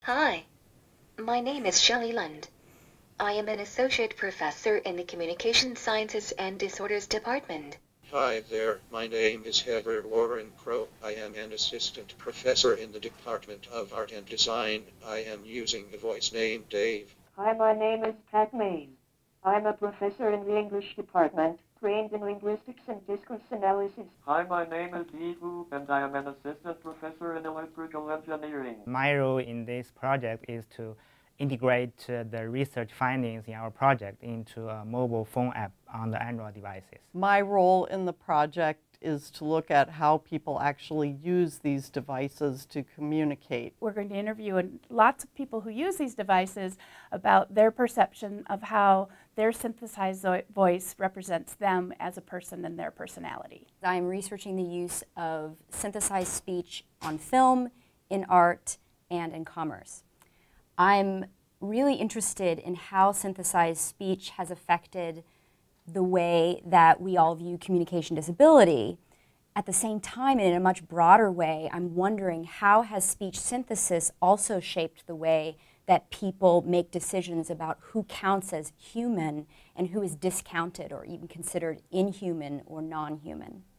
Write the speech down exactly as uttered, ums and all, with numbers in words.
Hi, my name is Shelley Lund. I am an associate professor in the Communication Sciences and Disorders Department. Hi there, my name is Heather Warren Crow. I am an assistant professor in the Department of Art and Design. I am using the voice name Dave. Hi, my name is Pat Main. I'm a professor in the English department, trained in linguistics and discourse analysis. Hi, my name is Yihu, and I am an assistant professor in electrical engineering. My role in this project is to integrate uh, the research findings in our project into a mobile phone app on the Android devices. My role in the project is to look at how people actually use these devices to communicate. We're going to interview lots of people who use these devices about their perception of how their synthesized voice represents them as a person and their personality. I'm researching the use of synthesized speech on film, in art, and in commerce. I'm really interested in how synthesized speech has affected the way that we all view communication disability. At the same time, and in a much broader way, I'm wondering how has speech synthesis also shaped the way that people make decisions about who counts as human and who is discounted or even considered inhuman or non-human.